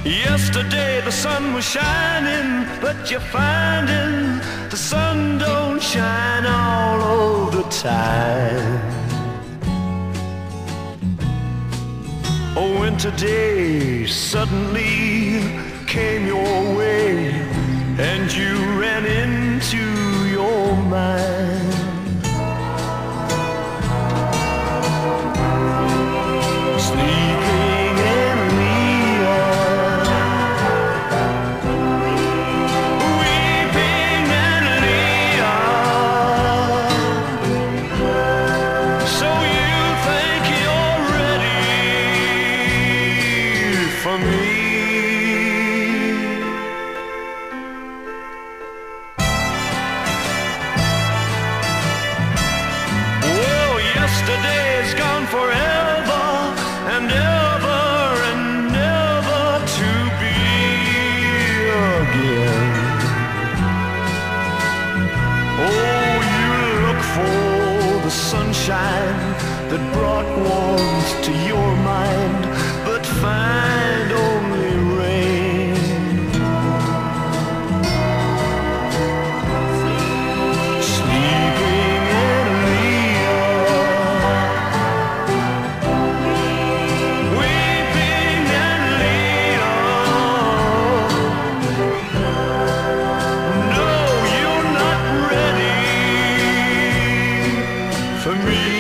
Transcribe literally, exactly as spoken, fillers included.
Yesterday the sun was shining, but you're finding the sun don't shine all of the time. Oh, when today suddenly came your way and you ran into your mind, sleeping in Leon, weeping in Leon. So you think you're ready for me? Yesterday's gone forever and ever and never to be again. Oh, you look for the sunshine that brought warmth to your mind, but find only rain. Sleeping in for me.